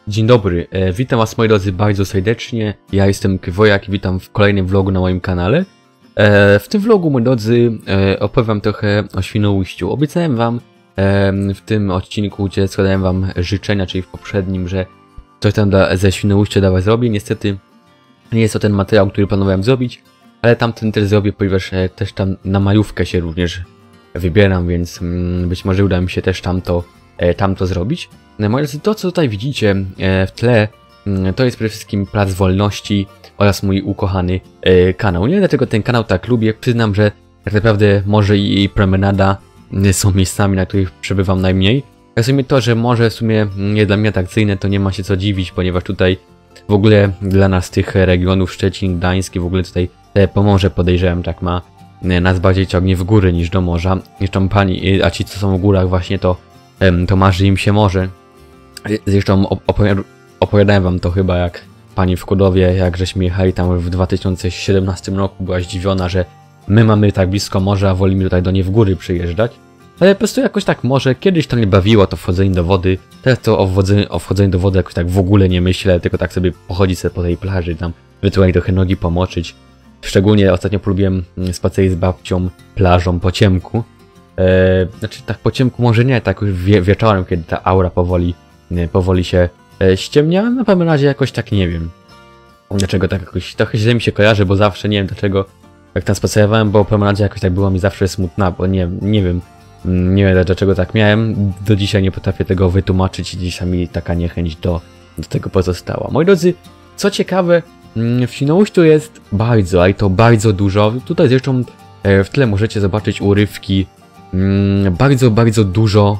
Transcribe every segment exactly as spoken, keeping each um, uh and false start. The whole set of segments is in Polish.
Dzień dobry, e, witam was moi drodzy bardzo serdecznie, ja jestem Kwojak i witam w kolejnym vlogu na moim kanale. E, w tym vlogu moi drodzy e, opowiem trochę o Świnoujściu. Obiecałem wam e, w tym odcinku, gdzie składałem wam życzenia, czyli w poprzednim, że coś tam dla, ze Świnoujścia dla was zrobię. Niestety nie jest to ten materiał, który planowałem zrobić, ale tamten też zrobię, ponieważ e, też tam na majówkę się również wybieram, więc mm, być może uda mi się też tamto, e, tamto zrobić. Moi drodzy, to co tutaj widzicie w tle, to jest przede wszystkim Plac Wolności oraz mój ukochany kanał. Nie wiem dlaczego ten kanał tak lubię, przyznam, że tak naprawdę Morze i Promenada są miejscami, na których przebywam najmniej. A w sumie to, że morze w sumie nie dla mnie atrakcyjne, to nie ma się co dziwić, ponieważ tutaj w ogóle dla nas tych regionów Szczecin, Gdańsk i w ogóle tutaj Pomorze podejrzewam tak ma, nas bardziej ciągnie w góry niż do morza. Zresztą pani, a ci co są w górach właśnie to, to marzy im się morze. Zresztą opowiadałem wam to chyba, jak pani w Kudowie, jak żeśmy jechali tam w dwa tysiące siedemnastym roku, była zdziwiona, że my mamy tak blisko morza, a wolimy tutaj do niej w góry przyjeżdżać. Ale po prostu jakoś tak może, kiedyś to mnie bawiło, to wchodzenie do wody, teraz to o wchodzeniu, o wchodzeniu do wody jakoś tak w ogóle nie myślę, tylko tak sobie pochodzić sobie po tej plaży, tam ewentualnie trochę nogi pomoczyć. Szczególnie ostatnio polubiłem spacery z babcią plażą po ciemku. Eee, znaczy tak po ciemku może nie, tak już wie, wieczorem, kiedy ta aura powoli powoli się e, ściemnia, na pewnym razie jakoś tak nie wiem dlaczego tak jakoś, trochę źle mi się kojarzy, bo zawsze nie wiem dlaczego jak tam spacerowałem, bo promenadzie jakoś tak było mi zawsze smutna, bo nie, nie wiem nie wiem dlaczego tak miałem, do dzisiaj nie potrafię tego wytłumaczyć i dzisiaj mi taka niechęć do, do tego pozostała. Moi drodzy, co ciekawe, w Świnoujściu jest bardzo, ale to bardzo dużo, tutaj zresztą e, w tle możecie zobaczyć urywki, mm, bardzo, bardzo dużo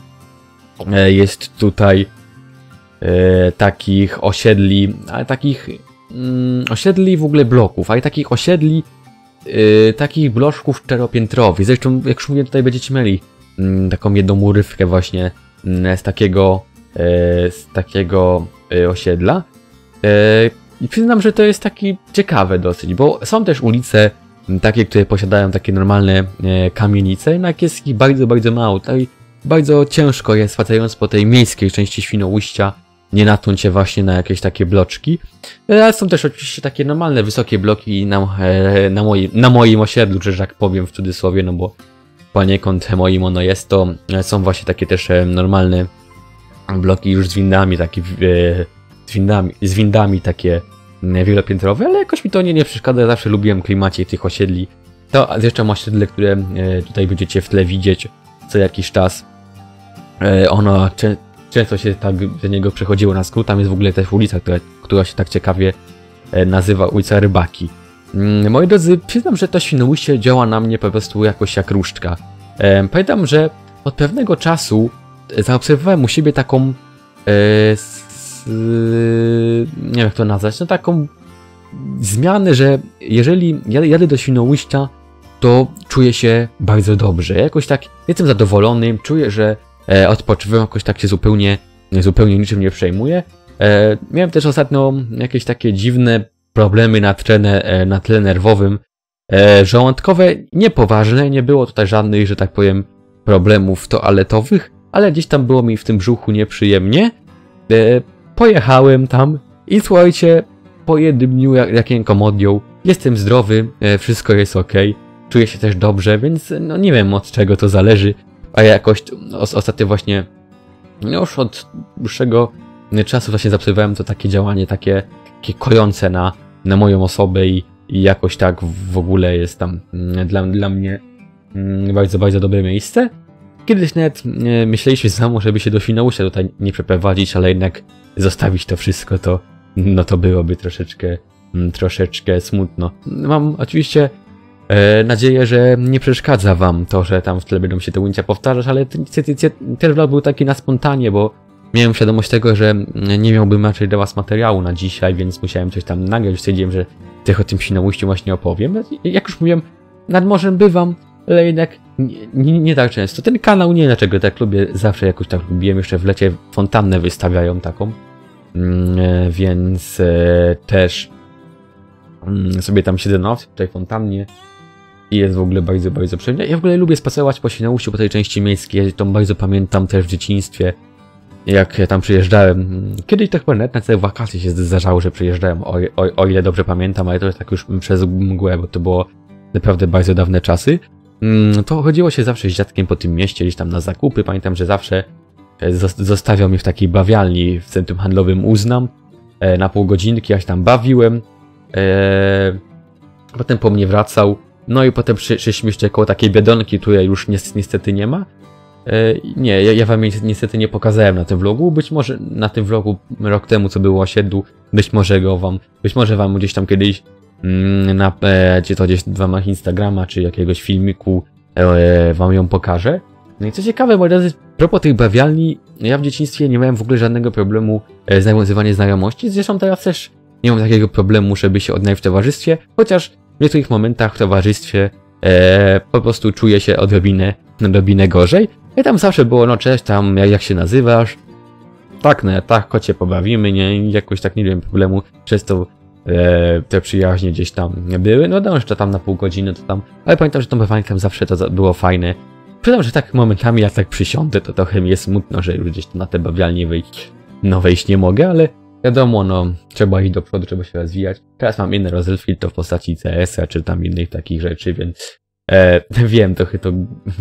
jest tutaj e, takich osiedli, ale takich mm, osiedli w ogóle bloków, ale takich osiedli, e, takich bloczków czteropiętrowych. Zresztą, jak już mówię, tutaj będziecie mieli mm, taką jedną urywkę właśnie mm, z takiego, e, z takiego e, osiedla. E, I przyznam, że to jest taki ciekawe dosyć, bo są też ulice m, takie, które posiadają takie normalne e, kamienice, jednak jest ich bardzo, bardzo mało. Tutaj bardzo ciężko jest, spacerując po tej miejskiej części Świnoujścia, nie natknąć się właśnie na jakieś takie bloczki. Ale są też oczywiście takie normalne, wysokie bloki na, na, moim, na moim osiedlu, że tak powiem w cudzysłowie, no bo poniekąd moim ono jest to. Są właśnie takie też normalne bloki już z windami, takie z windami, z windami takie wielopiętrowe, ale jakoś mi to nie, nie przeszkadza, ja zawsze lubiłem klimacie tych osiedli. To zresztą osiedle, które tutaj będziecie w tle widzieć co jakiś czas. Ono cze często się tak do niego przechodziło na skrót. Tam jest w ogóle też ulica, która, która się tak ciekawie nazywa ulica Rybaki. Moi drodzy, przyznam, że to Świnoujście działa na mnie po prostu jakoś jak różdżka. Pamiętam, że od pewnego czasu zaobserwowałem u siebie taką e, s, nie wiem jak to nazwać, no taką zmianę, że jeżeli jadę, jadę do Świnoujścia, to czuję się bardzo dobrze. Jakoś tak jestem zadowolony, czuję, że e, odpoczywam, jakoś tak się zupełnie, zupełnie niczym nie przejmuję. E, miałem też ostatnio jakieś takie dziwne problemy na tle, e, na tle nerwowym, e, żołądkowe, niepoważne, nie było tutaj żadnych, że tak powiem, problemów toaletowych, ale gdzieś tam było mi w tym brzuchu nieprzyjemnie. E, pojechałem tam i słuchajcie, po jednym dniu jak, jakiego modją, jestem zdrowy, e, wszystko jest ok. Czuję się też dobrze, więc no nie wiem od czego to zależy, a ja jakoś os ostatnio właśnie no już od dłuższego czasu właśnie zaobserwowałem to takie działanie, takie, takie kojące na, na moją osobę i, i jakoś tak w ogóle jest tam dla, dla mnie bardzo, bardzo dobre miejsce. Kiedyś nawet myśleliśmy samo, żeby się do Świnoujścia tutaj nie przeprowadzić, ale jednak zostawić to wszystko, to no to byłoby troszeczkę, troszeczkę smutno. Mam oczywiście E, nadzieję, że nie przeszkadza wam to, że tam w tle będą się te ujęcia powtarzać, ale ten, ten, ten, ten vlog był taki na spontanie, bo miałem świadomość tego, że nie miałbym raczej dla was materiału na dzisiaj, więc musiałem coś tam nagrać. Stwierdziłem, że tych o tym Świnoujściu właśnie opowiem. Jak już mówiłem, nad morzem bywam, ale jednak nie, nie, nie tak często. Ten kanał nie wiem dlaczego tak lubię, zawsze jakoś tak lubiłem, jeszcze w lecie fontannę wystawiają taką, mm, e, więc e, też mm, sobie tam siedzę na w tej fontannie. I jest w ogóle bardzo, bardzo przyjemnie. Ja w ogóle lubię spacerować po Świnoujściu, po tej części miejskiej. Ja to bardzo pamiętam też w dzieciństwie. jak tam przyjeżdżałem, kiedyś to chyba nawet na całe wakacje się zdarzało, że przyjeżdżałem, o, o, o ile dobrze pamiętam, ale to jest tak już przez mgłę, bo to było naprawdę bardzo dawne czasy. To chodziło się zawsze z dziadkiem po tym mieście, gdzieś tam na zakupy. Pamiętam, że zawsze zostawiał mnie w takiej bawialni w centrum handlowym Uznam na pół godzinki, ja się tam bawiłem. Potem po mnie wracał. No i potem przyszliśmy jeszcze koło takiej biedronki, której już niestety nie ma. Nie, ja, ja wam jej niestety nie pokazałem na tym vlogu. Być może na tym vlogu rok temu, co było o osiedlu, być może go wam, być może wam gdzieś tam kiedyś na, czy to gdzieś w ramach Instagrama, czy jakiegoś filmiku wam ją pokażę. No i co ciekawe, moi drodzy, a propos tych bawialni, ja w dzieciństwie nie miałem w ogóle żadnego problemu z nawiązywaniem znajomości. Zresztą teraz też nie mam takiego problemu, żeby się odnaleźć w towarzystwie, chociaż w niektórych momentach w towarzystwie e, po prostu czuję się odrobinę, odrobinę gorzej. I tam zawsze było, no cześć, tam jak, jak się nazywasz? Tak, no tak, kocie pobawimy, nie? Jakoś tak nie wiem problemu, przez to e, te przyjaźnie gdzieś tam były. No no, jeszcze tam na pół godziny to tam, ale pamiętam, że to bawanie tam zawsze to było fajne. Przyznam, że tak momentami jak tak przysiądę, to trochę mi jest smutno, że już gdzieś na te bawialnie wyjść, no wejść nie mogę, ale wiadomo, no, trzeba iść do przodu, trzeba się rozwijać. Teraz mam inne rozrywki, to w postaci C S a, czy tam innych takich rzeczy, więc e, wiem, trochę to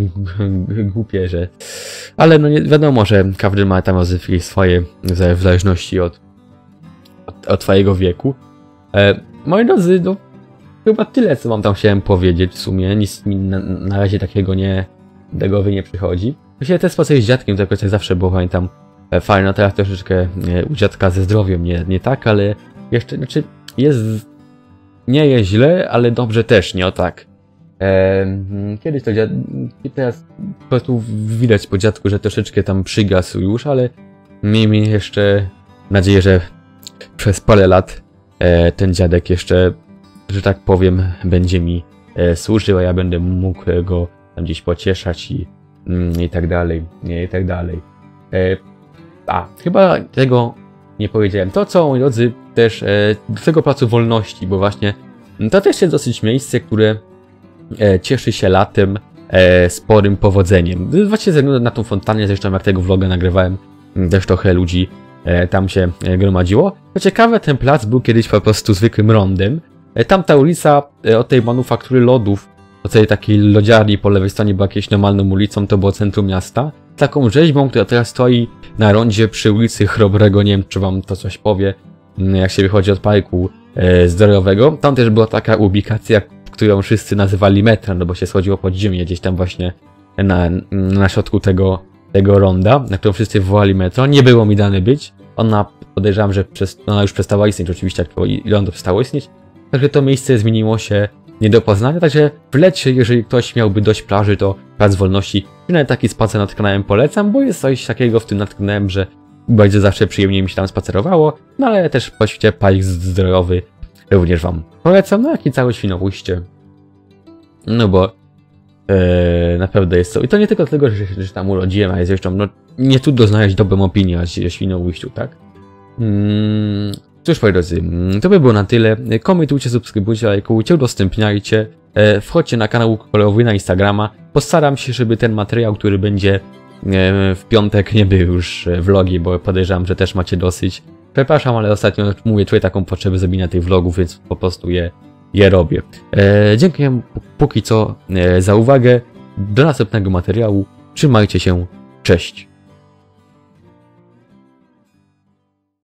głupie, że... Ale no nie wiadomo, że każdy ma tam rozrywki swoje, w zależności od, od, od twojego wieku. E, moi drodzy, no, chyba tyle, co wam tam chciałem powiedzieć w sumie. Nic mi na, na razie takiego nie, do głowy nie przychodzi. Myślę, że te spacery z dziadkiem to jakoś tak zawsze było, pamiętam, fajno. Teraz troszeczkę u dziadka ze zdrowiem nie, nie tak, ale jeszcze, znaczy jest, nie jest źle, ale dobrze też, nie o tak. Eee, kiedyś to dziad... teraz po prostu widać po dziadku, że troszeczkę tam przygasł już, ale miejmy jeszcze nadzieję, że przez parę lat e, ten dziadek jeszcze, że tak powiem, będzie mi e, służył, a ja będę mógł go tam gdzieś pocieszać i, mm, i tak dalej, i tak dalej. E, a, chyba tego nie powiedziałem. To co, moi drodzy, też e, do tego placu wolności, bo właśnie to też jest dosyć miejsce, które e, cieszy się latem e, sporym powodzeniem. Właśnie ze względu na tą fontannę, zresztą jak tego vloga nagrywałem, też trochę ludzi e, tam się e, gromadziło. Co ciekawe, ten plac był kiedyś po prostu zwykłym rondem. E, tamta ulica e, od tej manufaktury lodów, od tej takiej lodziarni po lewej stronie była jakąś normalną ulicą, to było centrum miasta. Taką rzeźbą, która teraz stoi na rondzie przy ulicy Chrobrego, nie wiem czy wam to coś powie, jak się wychodzi od parku e, zdrowego. Tam też była taka ubikacja, którą wszyscy nazywali metrem, no bo się schodziło pod ziemię gdzieś tam właśnie na, na środku tego, tego ronda, na którą wszyscy wołali metro. Nie było mi dane być. Ona, podejrzewam, że przez, ona już przestała istnieć oczywiście, jak to rondo przestało istnieć. Także to miejsce zmieniło się nie do poznania, także w lecie, jeżeli ktoś miałby dość plaży, to Plac Wolności, czy nawet taki spacer nad kanałem polecam, bo jest coś takiego w tym nad kanałem, że bardzo zawsze przyjemnie mi się tam spacerowało, no ale też po świecie park zdrojowy również wam polecam, no jak i całe Świnoujście. No bo ee, naprawdę jest to. I to nie tylko dlatego, że się tam urodziłem, ale zresztą no, nie trudno znaleźć dobrą opinię o Świnoujściu, tak? Hmm. Cóż, moi drodzy, to by było na tyle. Komentujcie, subskrybujcie, lajkujcie, udostępniajcie. E, wchodźcie na kanał Kolorowy na Instagrama. Postaram się, żeby ten materiał, który będzie e, w piątek, nie był już vlogi, bo podejrzewam, że też macie dosyć. Przepraszam, ale ostatnio mówię, czuję taką potrzebę zrobienia tych vlogów, więc po prostu je, je robię. E, dziękuję póki co e, za uwagę. Do następnego materiału. Trzymajcie się. Cześć.